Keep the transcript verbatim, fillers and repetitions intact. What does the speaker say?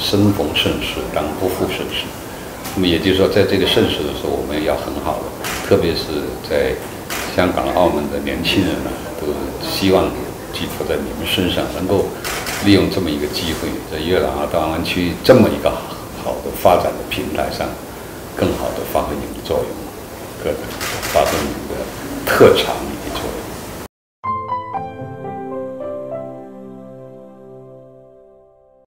生逢盛世，当不负盛世。那么也就是说，在这个盛世的时候，我们要很好的，特别是在香港、澳门的年轻人呢，都希望寄托在你们身上，能够利用这么一个机会，在粤港澳大湾区这么一个好的发展的平台上，更好的发挥你们的作用，各发挥你们的特长。